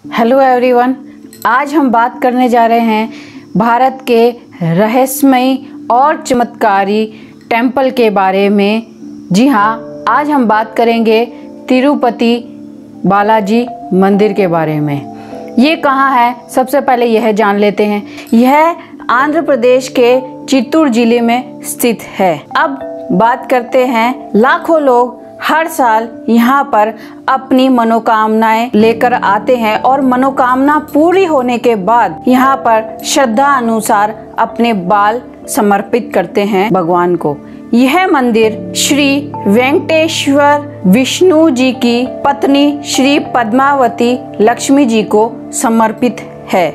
Hello everyone, आज हम बात करने जा रहे हैं भारत के रहस्यमयी और चमत्कारी टेम्पल के बारे में। जी हाँ, आज हम बात करेंगे तिरुपति बालाजी मंदिर के बारे में। ये कहाँ है, सबसे पहले यह जान लेते हैं। यह आंध्र प्रदेश के चित्तूर जिले में स्थित है। अब बात करते हैं, लाखों लोग हर साल यहाँ पर अपनी मनोकामनाएं लेकर आते हैं और मनोकामना पूरी होने के बाद यहाँ पर श्रद्धा अनुसार अपने बाल समर्पित करते हैं भगवान को। यह मंदिर श्री वेंकटेश्वर विष्णु जी की पत्नी श्री पद्मावती लक्ष्मी जी को समर्पित है।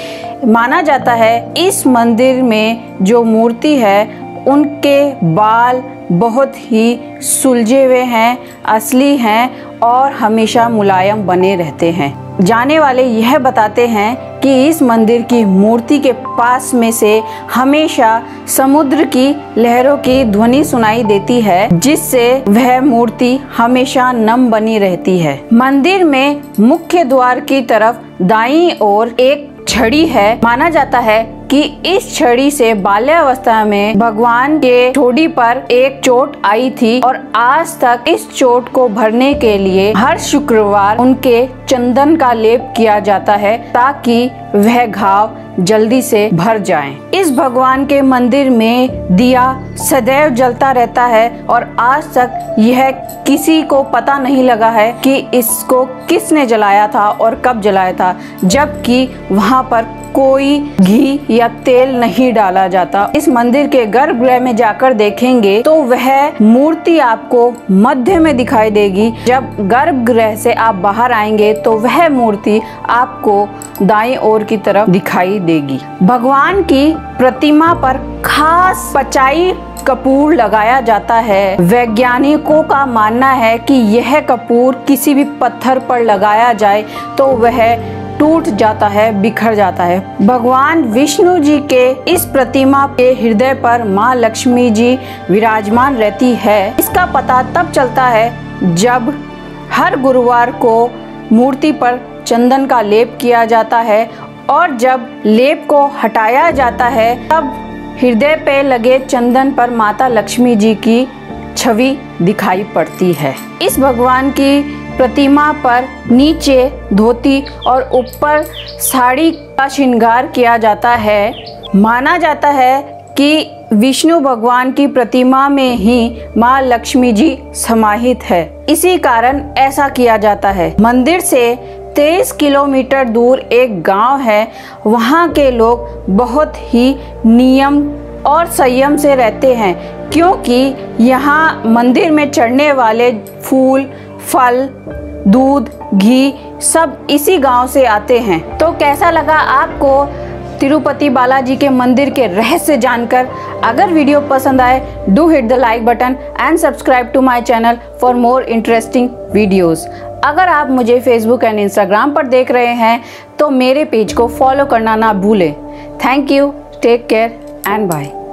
माना जाता है इस मंदिर में जो मूर्ति है उनके बाल बहुत ही सुलझे हुए हैं, असली हैं और हमेशा मुलायम बने रहते हैं। जाने वाले यह बताते हैं कि इस मंदिर की मूर्ति के पास में से हमेशा समुद्र की लहरों की ध्वनि सुनाई देती है, जिससे वह मूर्ति हमेशा नम बनी रहती है। मंदिर में मुख्य द्वार की तरफ दाईं ओर एक छड़ी है। माना जाता है कि इस छड़ी से बाल्यावस्था में भगवान के ठोड़ी पर एक चोट आई थी और आज तक इस चोट को भरने के लिए हर शुक्रवार उनके चंदन का लेप किया जाता है ताकि वह घाव जल्दी से भर जाएं। इस भगवान के मंदिर में दिया सदैव जलता रहता है और आज तक यह किसी को पता नहीं लगा है कि इसको किसने जलाया था और कब जलाया था, जबकि वहाँ पर कोई घी या तेल नहीं डाला जाता। इस मंदिर के गर्भगृह में जाकर देखेंगे तो वह मूर्ति आपको मध्य में दिखाई देगी। जब गर्भगृह से आप बाहर आएंगे तो वह मूर्ति आपको दाईं ओर की तरफ दिखाई देगी। भगवान की प्रतिमा पर खास पचाई कपूर लगाया जाता है। वैज्ञानिकों का मानना है कि यह कपूर किसी भी पत्थर पर लगाया जाए तो वह टूट जाता है, बिखर जाता है। भगवान विष्णु जी के इस प्रतिमा के हृदय पर माँ लक्ष्मी जी विराजमान रहती है। इसका पता तब चलता है जब हर गुरुवार को मूर्ति पर चंदन का लेप किया जाता है और जब लेप को हटाया जाता है तब हृदय पे लगे चंदन पर माता लक्ष्मी जी की छवि दिखाई पड़ती है। इस भगवान की प्रतिमा पर नीचे धोती और ऊपर साड़ी का श्रृंगार किया जाता है। माना जाता है कि विष्णु भगवान की प्रतिमा में ही माँ लक्ष्मी जी समाहित है, इसी कारण ऐसा किया जाता है। मंदिर से 23 किलोमीटर दूर एक गांव है। वहाँ के लोग बहुत ही नियम और संयम से रहते हैं, क्योंकि यहाँ मंदिर में चढ़ने वाले फूल, फल, दूध, घी सब इसी गांव से आते हैं। तो कैसा लगा आपको तिरुपति बालाजी के मंदिर के रहस्य जानकर? अगर वीडियो पसंद आए, do hit the like button and subscribe to my channel for more interesting videos. अगर आप मुझे फेसबुक एंड इंस्टाग्राम पर देख रहे हैं तो मेरे पेज को फॉलो करना ना भूलें। Thank you, take care and bye.